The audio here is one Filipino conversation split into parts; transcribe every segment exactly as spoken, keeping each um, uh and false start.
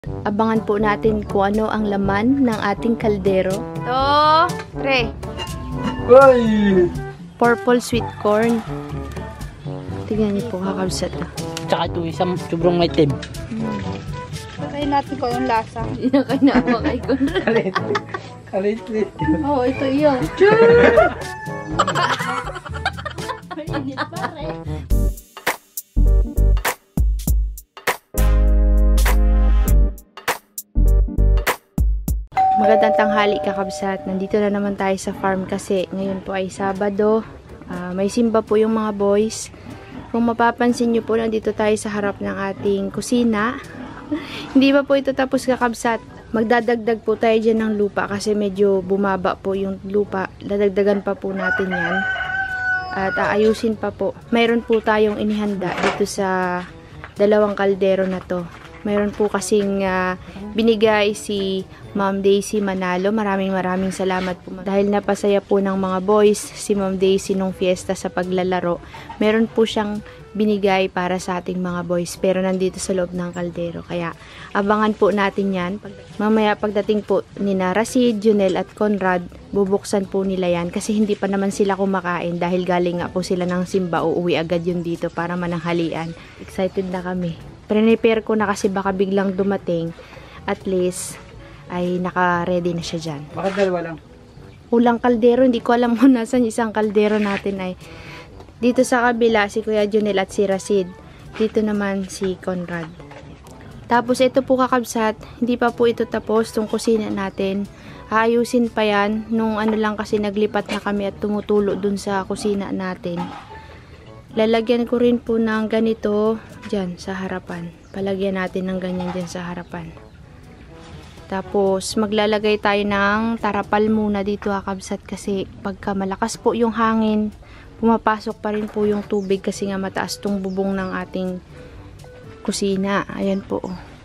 Abangan po natin kung ano ang laman ng ating kaldero. To, tre. Ay! Purple sweet corn. Tingnan niyo po, kakabsat na. Tsaka ito, isang sobrang maitim. Hmm. Try natin ko yung lasa. Inakay na ako kay Conrad. Kalit. Kalit. Oo, oh, ito iyo. Mainit pare. Magandang tanghali kakabsat. Nandito na naman tayo sa farm kasi ngayon po ay Sabado. Uh, may simba po yung mga boys. Kung mapapansin nyo po, nandito tayo sa harap ng ating kusina. Hindi pa po ito tapos kakabsat. Magdadagdag po tayo dyan ng lupa kasi medyo bumaba po yung lupa. Dadagdagan pa po natin yan. At aayusin pa po. Mayroon po tayong inihanda dito sa dalawang kaldero na to. Mayroon po kasing uh, binigay si Ma'am Daisy Manalo. Maraming maraming salamat po. Dahil napasaya po ng mga boys si Ma'am Daisy nung fiesta sa paglalaro. Meron po siyang binigay para sa ating mga boys. Pero nandito sa loob ng kaldero. Kaya abangan po natin yan. Mamaya pagdating po ni Rasid, Junel at Conrad, bubuksan po nila yan. Kasi hindi pa naman sila kumakain. Dahil galing nga po sila ng simba. Uuwi agad yun dito para mananghalian. Excited na kami. Prepare ko na kasi baka biglang dumating. At least, ay naka-ready na siya dyan. Bakit dalawa lang? Ulang kaldero. Hindi ko alam kung nasan isang kaldero natin ay. Dito sa kabila, si Kuya Junel at si Rasid. Dito naman si Conrad. Tapos ito po kakabsat, hindi pa po ito tapos itong kusina natin. Aayusin pa yan. Nung ano lang kasi naglipat na kami at tumutulo dun sa kusina natin. Lalagyan ko rin po ng ganito dyan sa harapan. Palagyan natin ng ganyan dyan sa harapan. Tapos maglalagay tayo ng tarapal muna dito kakabsat kasi pagka malakas po yung hangin, pumapasok pa rin po yung tubig kasi nga mataas tong bubong ng ating kusina. Ayan po.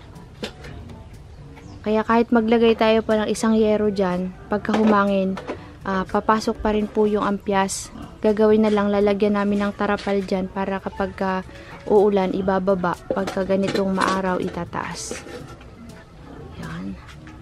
Kaya kahit maglagay tayo pa ng isang yero dyan, pagka humangin, uh, papasok pa rin po yung ampyas. Gagawin na lang, lalagyan namin ng tarapal dyan para kapag uh, uulan, ibababa. Pagka ganitong maaraw, itataas. Yan.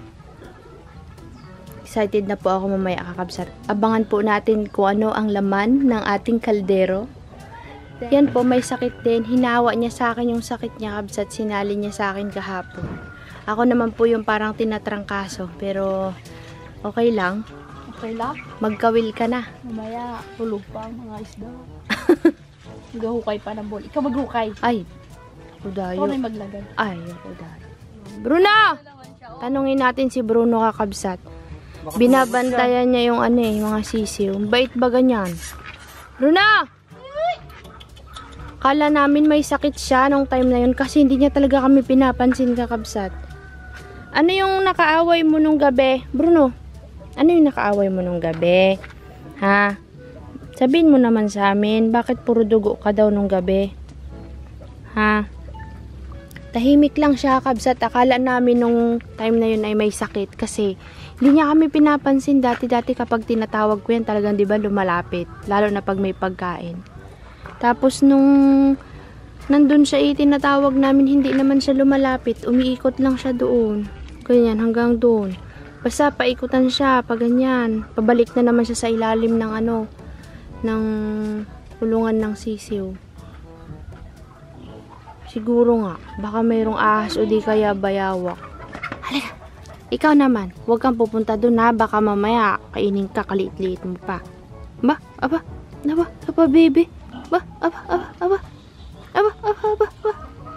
Excited na po ako mamaya kakabsat. Abangan po natin kung ano ang laman ng ating kaldero. Yan po, may sakit din. Hinawa niya sa akin yung sakit niya kabsat. Sinali niya sa akin kahapon. Ako naman po yung parang tinatrangkaso. Pero okay lang. Okay lang? Magkawil ka na. Mamaya, tulog pa ang mga isda. Maghukay pa ng bol. Ikaw maghukay. Ay, kudayo. Ikaw na yung maglagay. Ay, kudayo. Bruno! Tanungin natin si Bruno kakabsat. Binabantayan niya yung ano eh, mga sisiw. Bait ba ganyan? Bruno! Kala namin may sakit siya nung time na yun kasi hindi niya talaga kami pinapansin kakabsat. Ano yung nakaaway mo nung gabi? Bruno, ano yung nakaaway mo nung gabi? Ha? Sabihin mo naman sa amin, bakit puro dugo ka daw nung gabi? Ha? Tahimik lang siya kabsat. Akala namin nung time na yun ay may sakit kasi hindi niya kami pinapansin dati-dati kapag tinatawag ko yan talagang diba lumalapit. Lalo na pag may pagkain. Tapos nung nandun siya itinatawag namin hindi naman siya lumalapit. Umiikot lang siya doon. Ganyan hanggang doon. Basta paikutan siya pag ganyan. Pabalik na naman siya sa ilalim ng ano ng kulungan ng sisiw. Siguro nga, baka mayroong ahas o di kaya bayawak. Halika, ikaw naman, huwag kang pupunta doon ha, baka mamaya kainin ka, kaliit-liit mo pa. Ba, aba, aba, aba, baby. Ba, aba, aba, aba. Aba, aba, aba, aba.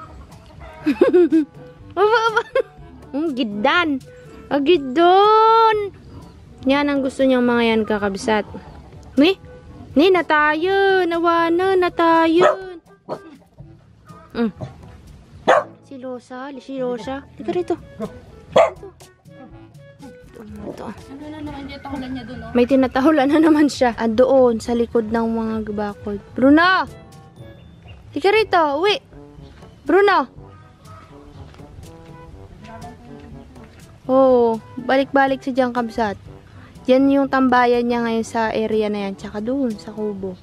Aba, aba. Ang gidan. Agidon. Yan ang gusto niyang mga yan kakabsat. Ni, ni na tayo, nawana na tayo. Mm. Si Rosa, si Rosa. Tika rito. Ito. Ano na naman yung tahulan niya doon, oh? May tinatahulan na naman siya. Ah, doon, sa likod ng mga bakod. Bruno! Tika rito, uwi. Bruno! Oo, balik-balik si Diyan kabsat. Yan yung tambayan niya ngayon sa area na yan. Tsaka doon, sa kubo.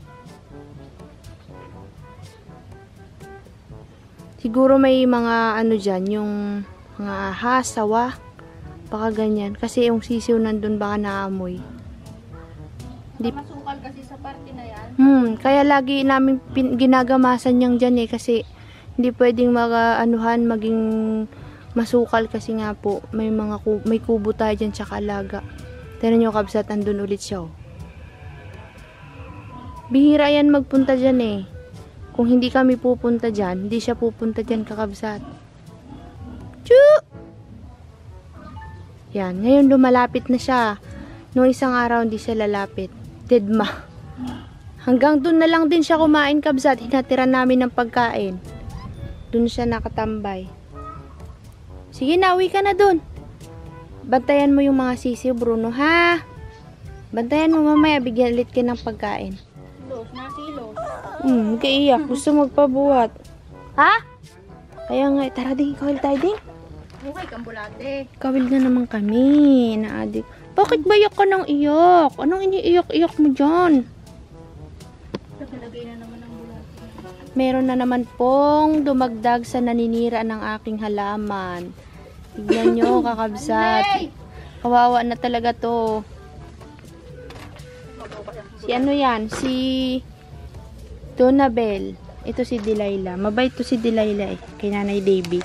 Siguro may mga ano dyan, yung mga ahas, sawa, baka ganyan. Kasi yung sisiw nandun baka naamoy. Hindi. Masukal kasi sa party na yan. Hmm, kaya lagi namin pin- ginagamasan niyang dyan eh, kasi hindi pwedeng mag-anuhan, maging masukal kasi nga po, may mga ku- may kubo tayo dyan tsaka alaga. Tignan nyo kabsat, andun ulit siya oh. Bihira yan magpunta dyan eh. Kung hindi kami pupunta dyan, hindi siya pupunta dyan kakabsat. Choo! Yan, ngayon lumalapit na siya. Noong isang araw hindi siya lalapit. Dedma. Hanggang dun na lang din siya kumain kabsat. Hinatira namin ng pagkain. Dun siya nakatambay. Sige na, uwi ka na dun. Bantayan mo yung mga sisiw, Bruno, ha? Bantayan mo mamaya, bigyan ulit ka ng pagkain. Kilos na kilos. Hmm, kaiyak. Gusto magpabuhat. Ha? Kaya nga, tara din, kawil tayo din. Hukay kang bulate. Kawil na naman kami, naadik. Bakit ba iyak ka ng iyak? Anong iniiyak-iyak mo dyan? Naglagay na naman ang bulate. Meron na naman pong dumagdag sa naninira ng aking halaman. Tignan nyo, kakabsat. Kawawa na talaga to. Si ano yan? Si Donabel. Ito si Delilah. Mabait to si Delilah eh. Kay Nanay Davy.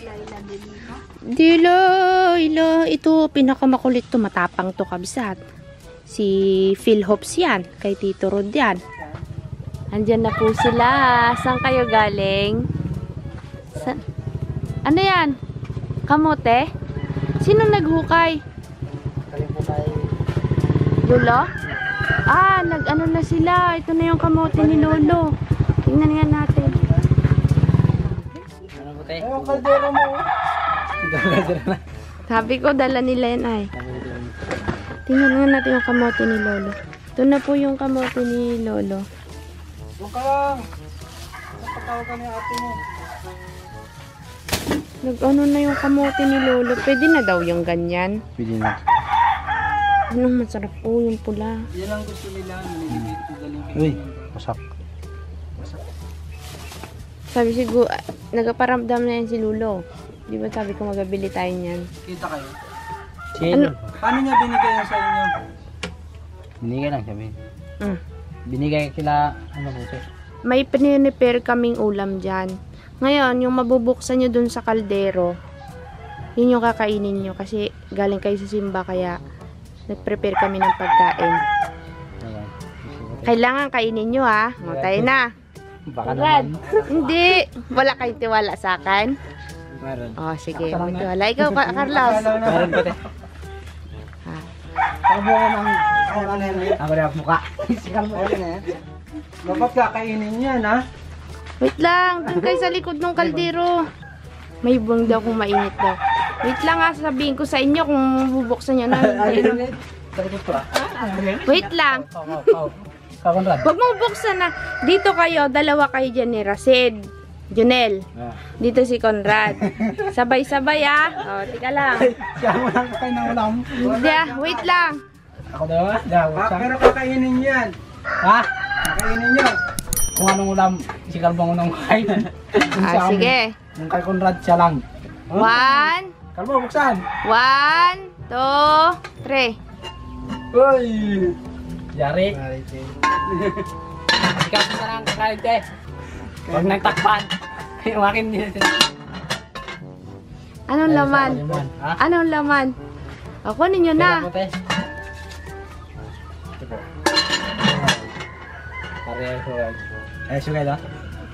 Delilah. Ito, pinakamakulit to. Matapang to, kabsat. Si Phil Hops yan. Kay Tito Rod yan. Andyan na po sila. Saan kayo galing? Sa ano yan? Kamote? Sino naghukay? Lolo? Ah, nag-ano na sila. Ito na yung kamote ni Lolo. Tingnan nga natin. Ano po tayo? Ayun, kaldero mo. Sabi ko, dala nila yan ay. Tingnan nga natin yung kamote ni Lolo. Ito na po yung kamote ni Lolo. Huwag ka lang. Napatawag ka ni ate mo. Nag-ano na yung kamote ni Lolo. Pwede na daw yung ganyan. Pwede na. Anong masarap po yung pula. Yan ang gusto nila. Nilibit ko galing kayo. Uy, masak. Sabi siguro, ah, nagaparamdam na yan si Lulo. Di ba sabi ko magabili tayo niyan? Kita kayo. Sino? Paano niya binigay yan sa inyo? Binigay lang sabi. Mm. Binigay kila, ano po sir? May pinipare kaming ulam dyan. Ngayon, yung mabubuksan nyo dun sa kaldero, yun yung kakainin nyo. Kasi galing kayo sa simba, kaya nag-prepare kami ng pagkain. Ayan. Kailangan kainin nyo ha. O, tayo na. Baka Rad. naman. Hindi. Wala kayong tiwala sa akin. Meron. O, sige. Magtiwala. Ikaw, Ka- Carlos. Meron po tayo. Ha. Tabo ko ng ano na yan. Ako na ang mukha. Sikal mo na yan. Dapat kakainin yan ha. Wait lang. Doon kayo sa likod ng kaldero. May buwang daw kung mainit daw. Wait lang ha. Sabihin ko sa inyo kung bubuksan nyo na. Wait lang. Kakonrad. Huwag mong buksan na. Dito kayo, dalawa kayo dyan ni Rasid. Junel. Dito si Conrad. Sabay-sabay ah. O, tika lang. Siya mo lang kayo ng ulam. Hindi ah, wait lang. Ako daw ah. Daw. Ah, pero kakainin niyo yan. Ha? Kakainin niyo. Kung anong ulam, si Kalbang unang kain. Ah, sige. Yung kay Conrad siya lang. One, Kalbo, buksan. one, two, three. Uy! Yari. Ikaw sa lang kakain te. Huwag nagtakpan. Yung akin din. Anong laman? Ha? Anong laman? Ako ninyo na. Ito po, te. Ito po. Pareho ko lang. Eh, sugay na?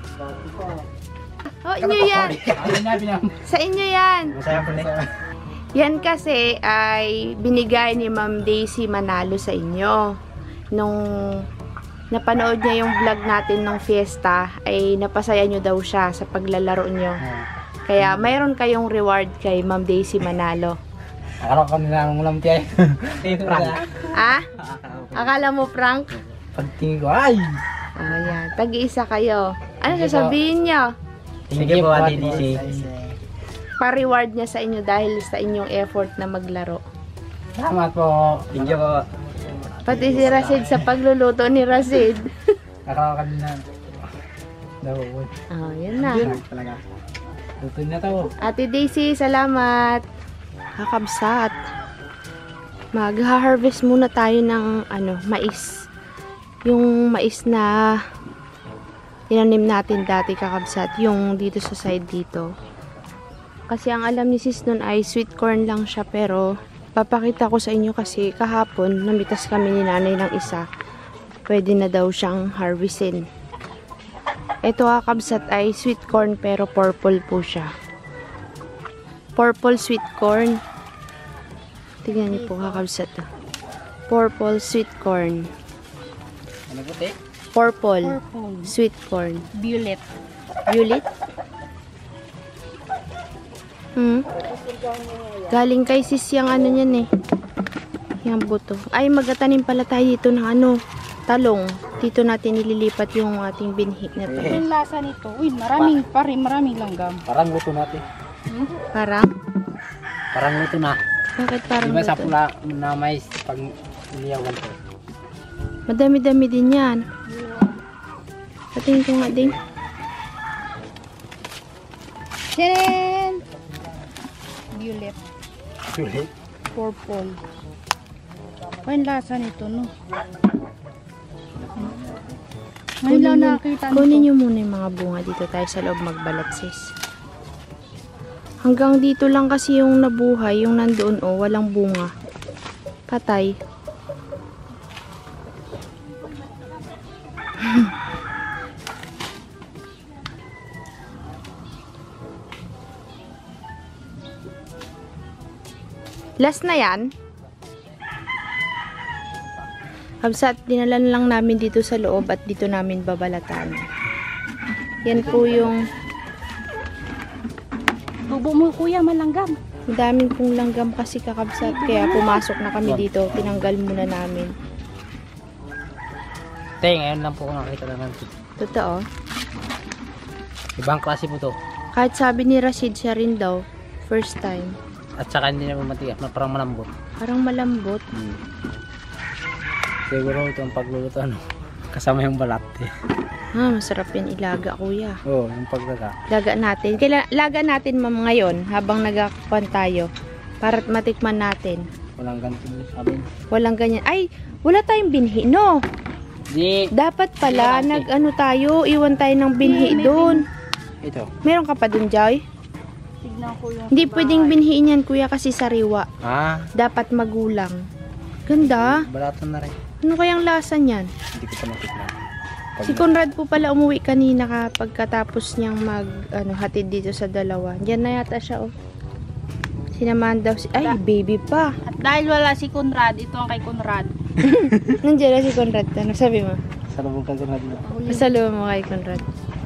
Oh, inyo yan. Ano niya, pinam? Sa inyo yan. Masaya po, te. Yan kasi ay binigay ni Ma'am Daisy Manalo sa inyo. Nung napanood niya yung vlog natin ng fiesta, ay napasaya nyo daw siya sa paglalaro nyo. Kaya mayroon kayong reward kay Ma'am Daisy Manalo. Akala ko nila ang ulam tiya eh. Prank. Ah? Akala mo prank? Pagtingin ko, ay! Oh, yan. Tag-iisa kayo. Ano sasabihin nyo? Sige po, Ate D C. Pa-reward niya sa inyo dahil sa inyong effort na maglaro. Salamat po. Thank you po. Pati si Rasid sa pagluluto ni Rasid. Akala ko nila. Daw po. Oh, yan na. Talaga. Luto na to. Ate Daisy, salamat. Kakabsat. Mag-harvest muna tayo ng ano, mais. Yung mais na tinanim natin dati, kakabsat. Yung dito sa side dito. Kasi ang alam ni sis nun ay sweet corn lang siya, pero papakita ko sa inyo kasi kahapon namitas kami ni nanay ng isa. Pwede na daw siyang harvestin. Ito, kakabsat, ay sweet corn pero purple po siya. Purple sweet corn. Tignan niyo po, kakabsat. Purple sweet corn. Ano po, te? Purple, Purple. sweet corn. Violet. Violet? Hmm. Galing kay sis yung ano niyan eh. Yung buto. Ay, magatanim pala tayo dito ng ano, talong. Dito natin nililipat yung ating binhi na to. Yung lasa nito. Uy, maraming pa rin, maraming langgam. Parang luto natin. Hmm? Parang? Parang luto na. Bakit parang Di ba sa buto? pula na mais pag iniyawan ko? Madami-dami din yan. Patingin ko nga din. Tcharan! Violet. Sulit. Purple. Ay, yung lasa nito, no? Ngayon lang Kunin, nakakita kunin nito. nyo muna yung mga bunga dito tayo sa loob magbalat, sis. Hanggang dito lang kasi yung nabuhay, yung nandoon, oh, walang bunga. Patay. Last na yan. Kabsat, dinalan lang namin dito sa loob at dito namin babalatan. Yan po yung Tubo mo, kuya, malanggam. ang daming pong langgam kasi, kakabsat. Kaya pumasok na kami dito. Tinanggal muna namin. Te, ngayon lang po ako nakita na ng Totoo. ibang klase po to. Kahit sabi ni Rashid, siya rin daw. First time. At saka hindi na matigas, na parang malambot. Parang malambot. Hmm. Siguro ito ang pagluluto, ano, kasama yung balat eh. Ah, masarap yan ilaga, kuya. Oo, oh, yung paglaga. Laga natin. Kaila, laga natin, ma'am, ngayon habang nagkakuan tayo. Para't matikman natin. Walang ganito sabi. Walang ganyan. Ay, wala tayong binhi, no? Di, Dapat pala, Wala, nag-ano tayo, iwan tayo ng binhi doon. ito. Meron ka pa dun, Joy? Tignan ko yung Hindi sa pwedeng bahay. binhiin yan, kuya, kasi sariwa. Ah, Dapat magulang. Ganda. balatan na rin. Ano kayang lasa niyan? Hindi ko pa matikman. Pag- Si Conrad po pala umuwi kanina kapag katapos niyang mag ano, hatid dito sa dalawa. Diyan na yata siya, oh. Sinamahan daw si... Ay, baby pa. At dahil wala si Conrad, ito ang kay Conrad. Nandiyan na si Conrad. Ano sabi mo? Salubong ka na dito. Pasaluwa mo kay Conrad.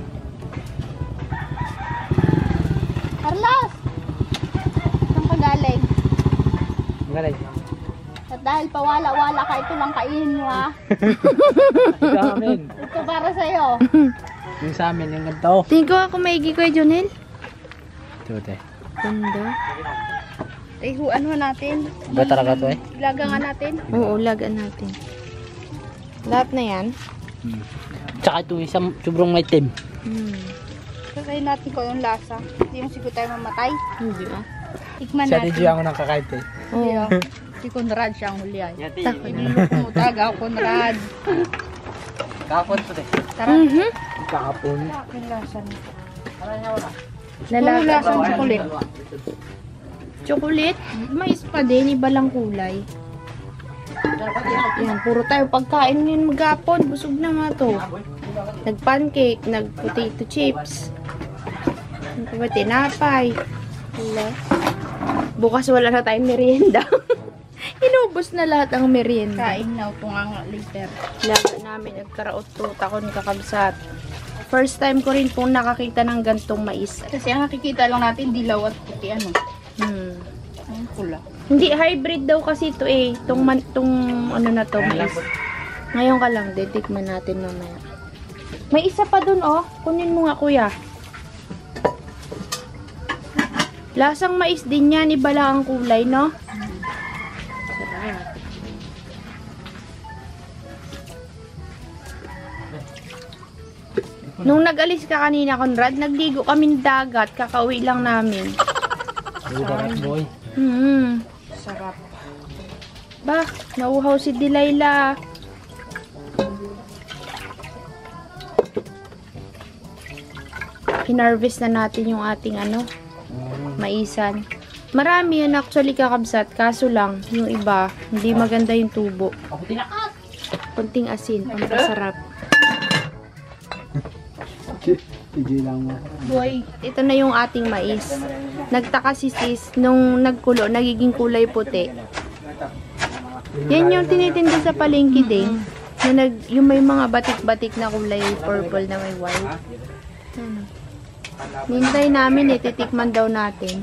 Carlos! Saan ka galing? Galing. At dahil pawala-wala ka, ito lang kainin mo, ha? Ito amin. Ito para sa'yo. Yung sa amin, yung ganito. Tingin ko ako maigi ko, Jonel. Ito, te. Ganda. Ihuan mo natin. Ba talaga to eh? Ilaga nga natin. Oo, lagan natin. Lahat na yan? Hmm. Tsaka ito, isang sobrang may tim. Hmm. Sasayin natin kung yung lasa. Hindi yung sigo tayo mamatay. Hindi ah. Tikman Siya natin. din siya ako nang kakait eh. Oo. Yeah. Si Conrad siya ang hulihan. Takot. Kumutaga, Conrad. Kapon to eh. Tara. Mhm. Kapon. Aking lasa nito. Nalaga. Ano lasa ng chocolate? Chocolate? Mais pa din, iba lang kulay. Yan, puro tayo pagkain ngayon magapon. Busog na nga to. Nag-pancake, nag-potato chips. Ano pa ba? Tinapay. Wala. Bukas wala na tayong merienda. Inubos na lahat ang merienda. Kain na ito nga later. Laga namin, nagkaraot to. Takon kakabsat. First time ko rin pong nakakita ng gantong mais. Kasi ang nakikita lang natin, dilaw at puti ano. Hmm. Ang pula. Hindi, hybrid daw kasi ito eh. Tong, man, tong ano na to, mais. Ngayon ka lang, titikman natin mamaya. May isa pa dun oh. Kunin mo nga kuya. Lasang mais din yan. Iba lang ang kulay, no? Sarap. Nung nag-alis ka kanina, Conrad, nagligo kami ng dagat. Kakauwi lang namin. Sarap, boy. Hmm. Sarap. Ba, nauhaw si Delilah. Hinarvest na natin yung ating ano, maisan. Marami yan actually kakabsat, kaso lang, yung iba, hindi maganda yung tubo. Ako tinakas. Kunting asin, pampasarap. Tigil lang mo. Boy, ito na yung ating mais. Nagtaka si sis, nung nagkulo, nagiging kulay puti. Yan yung tinitinda sa palengke din. Na nag, yung may mga batik-batik na kulay purple na may white. Ano? Nintay namin eh, titikman daw natin.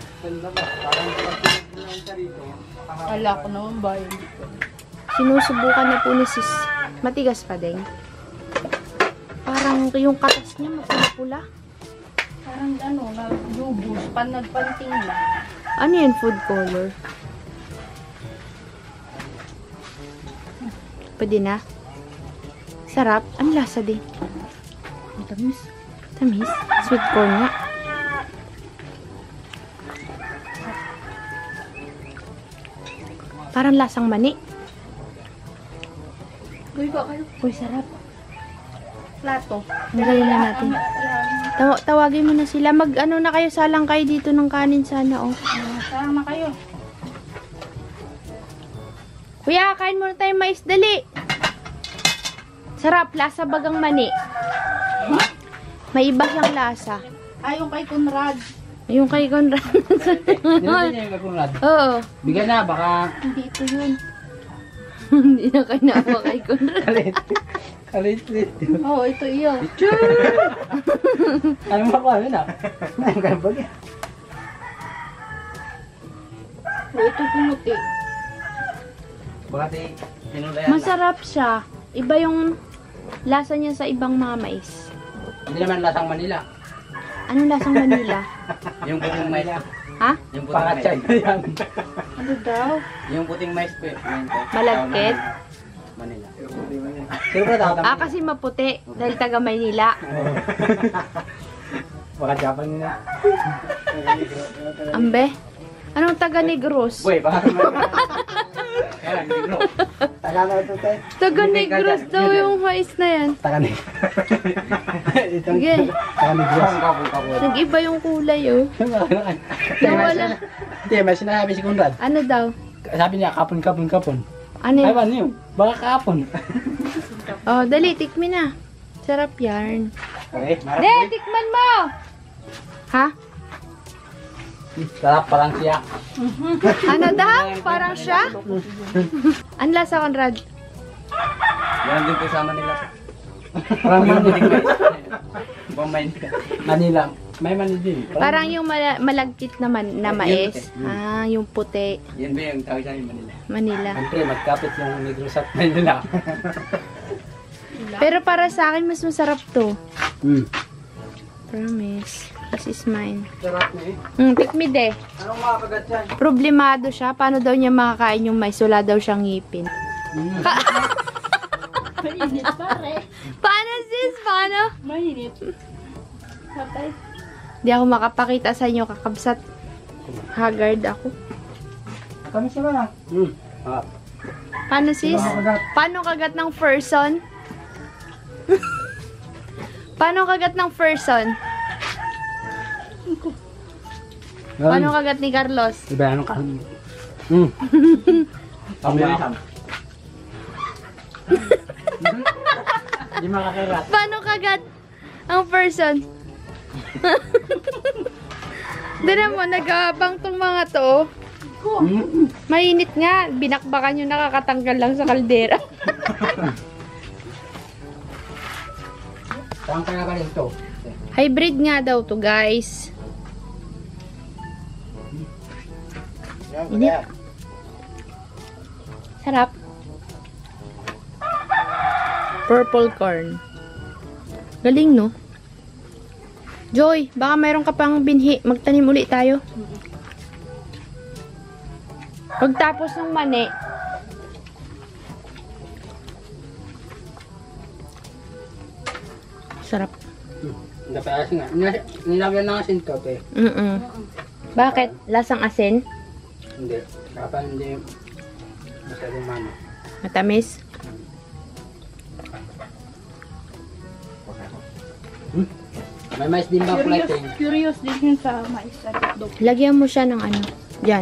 Ala ko naman ba yun? Sinusubukan na po ni sis. Matigas pa din. Parang yung katas niya mapula-pula. Parang ano, nag-lubos, pan nagpanting lang. Ano yun, food color? Pwede na. Sarap. Ang lasa din. Matamis. Tamis. Sweet corn nga. Parang lasang mani. Uy, ba kayo? Uy, sarap. Plato. Nagayin na natin. Taw- tawagin mo na sila. Mag-ano na kayo, salang kayo dito ng kanin sana, oh. Sama kayo. Kuya, kain muna tayong mais. Dali. Sarap. Lasa bagang mani. May iba siyang lasa. Ay, yung kay Conrad. Yung kay Conrad. Nilagyan niya yung kakunrad. Oo. Bigyan na, baka... Hindi ito yun. Hindi na kayo naawa kay Conrad. Kalit. Kalit-lit. Oo, oh, ito iyo. Ano mo ako, ano na? Ano ka ba? Oo, ito pumuti. Baka di, tinulayan na. Masarap siya. Iba yung lasa niya sa ibang mga mais. Hindi naman lasang Manila. Anong lasang Manila? Yung puting mais. Ha? Yung puting mais. yan. Ano daw? Yung puting mais po. Malagkit? Manila. Sino ba tawag? Ah, kasi maputi. Dahil taga Maynila. Baka Japan nila. Ambe? Anong taga Negros? Boy, baka Kaya, negro. Taga na ito, te. Taga Negros daw yung mais na yan. Taka ni. Itong Sige. taga ni Diyos. Kapo, kapo. Nag-iba yung kulay, oh. Nawala. Hindi, may sinasabi si Conrad. Ano daw? Sabi niya, kapon, kapon, kapon. Ano Ay, yun? ano yun? Baka kapon. Oh, dali, tikmin na. Sarap yarn. Okay, De, tikman mo! Ha? sarap parang siya. Ano daw? Parang siya? Ang lasa, Conrad. Yan din po sa Manila. Parang Manila. Bombay. Manila. May Manila din. Parang yung mala- malagkit naman na mais. Ah, yung puti. Yan ba yung tawag sa amin, Manila? Manila. Siyempre, magkapit yung Negros at Manila. Pero para sa akin, mas masarap to. Hmm. Promise. This is mine. Sarap na eh. Hmm, tikmid eh. Anong makakagat yan? Problemado siya. Paano daw niya makakain yung mais? Wala daw siyang ngipin. Mainit pare. Paano sis? Paano? Mainit. Patay. Di ako makapakita sa inyo, kakabsat. Haggard ako. Kami siya ba na? Hmm. Ah. Paano sis? Makakagat. Paano kagat ng person? Paano kagat ng person? Paano kagat ni Carlos? Iba ano ka? Hmm. Kami na. Hindi makakagat. Paano kagat ang person? Dala mo, nag-aabang tong mga to. Hmm. Mainit nga. Binakbakan yung nakakatanggal lang sa kaldera. Saan kaya ka rin ito? Hybrid nga daw to, guys. Init. Sarap. Purple corn. Galing, no? Joy, baka mayroon ka pang binhi. Magtanim ulit tayo. Pagtapos ng mani, sarap. Dapat asin nga. Nila- Nilagyan ng asin to, te. Mm-mm. Bakit? Lasang asin? Hindi. Dapat hindi masyadong mano. Matamis? Hmm? May mais din ba Curious, plating? curious din yun sa mais at hotdog. Lagyan mo siya ng ano. Diyan.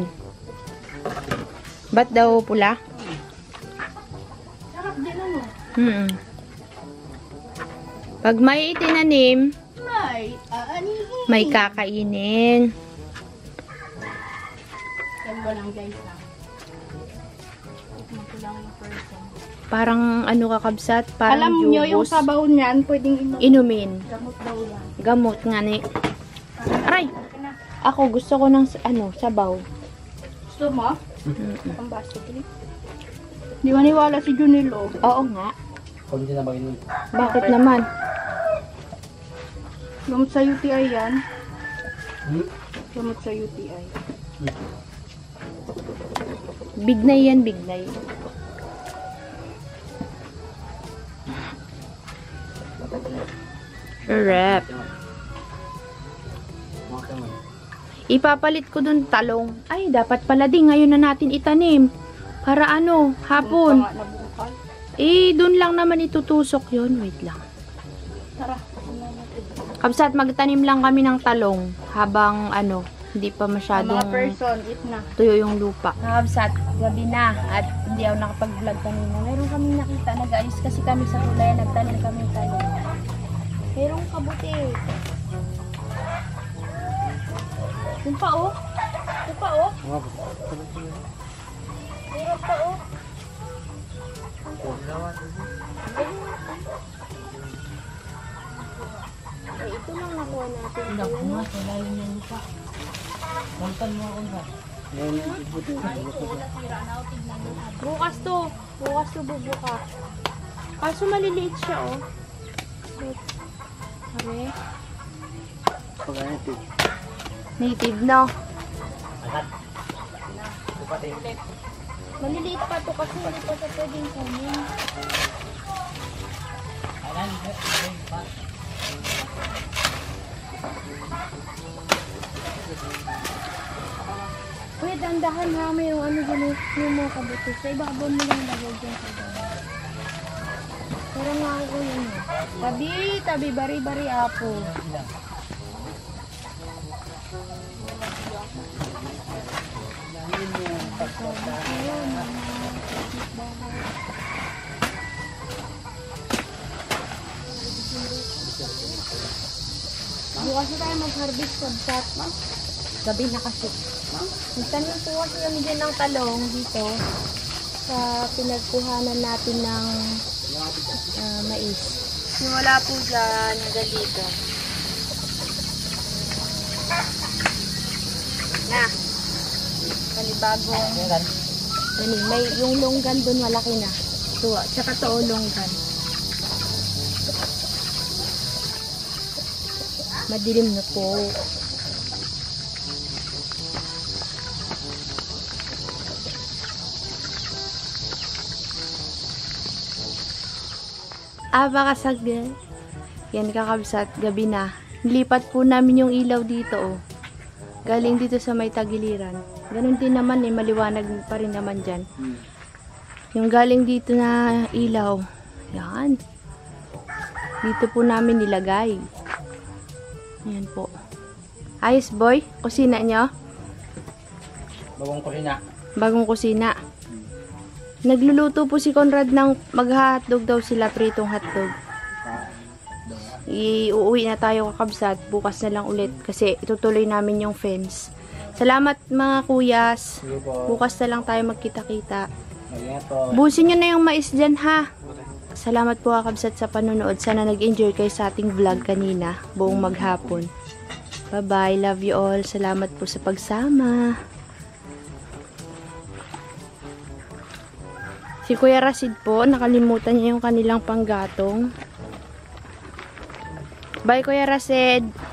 Ba't daw pula? Sarap din ano. Mm-mm. Pag may itinanim, May aanihin. may kakainin. Yan ko lang guys ha. Tignan ko lang yung person. Parang ano kakabsat, parang Alam nyo yung jugos. sabaw niyan, pwedeng inom. Inumin. Gamot daw yan. Gamot nga ni. Aray! Ako gusto ko ng ano, sabaw. Gusto mo? Mm-mm. Ang baso ko. Di maniwala si Junilo. Oo nga. Kunti na ba yun? Bakit naman? Gamot sa U T I yan. Hmm? Gamot sa U T I. Bignay yan, bignay. Rep. Ipapalit ko dun talong. Ay, dapat pala din ngayon na natin itanim. Para ano, hapon. Nga nabungkal. Eh, dun lang naman itutusok yon. Wait lang. Tara. Kabsat, magtanim lang kami ng talong habang ano, hindi pa Mga masyadong person, eat na. tuyo yung lupa. Kabsat, gabi na at hindi ako nakapag-vlog kanina. Meron kami nakita, nag-alis kasi kami sa kulay, nagtanim kami ng talong. Merong kabuti. Yung pa oh. Yung pa oh. Meron pa oh. Eh, ito lang nakuha natin. Hindi ako nga, kailangan niya lupa. Bantan mo ako ba? Bukas to. Bukas to bubuka. Kaso maliliit siya oh. Wait. Pare. Native no? Maliliit pa to kasi hindi pa sa pwedeng kunin. Kuya, dandahan ha. Mayroong ano dyan yung mga kabuti. Sa ibabaw mo lang lagay dyan sa ibabaw. Pero nga ako yun eh. Tabi, tabi, bari-bari apo. Bukas na tayo mag-harvest sa chat, ma'am. Gabi na kasi. Nagtanim po kasi kami din ng talong dito sa pinagkuhanan natin ng uh, mais. Wala po dyan, hanggang dito. Na. Panibagong. Yan, may yung longgan doon malaki na. Tuwa. Tsaka to longgan. Madilim na po. Ah, baka saglit. Yan kakabsat, gabi na. Nilipat po namin yung ilaw dito oh. Galing dito sa may tagiliran. Ganun din naman eh, maliwanag pa rin naman dyan. Yung galing dito na ilaw. Yan. Dito po namin nilagay. Yan po. Ayos boy, kusina nyo? Bagong kusina. Bagong kusina. Nagluluto po si Conrad ng mag-hotdog daw sila, pritong hotdog. Iuuwi na tayo kakabsat. Bukas na lang ulit kasi itutuloy namin yung fence. Salamat mga kuyas. Bukas na lang tayo magkita-kita. Busin nyo na yung mais dyan ha. Salamat po kakabsat sa panonood. Sana nag-enjoy kayo sa ating vlog kanina. Buong maghapon. Bye-bye. Love you all. Salamat po sa pagsama. Si Kuya Rasid po, nakalimutan niya yung kanilang panggatong. Bye Kuya Rasid.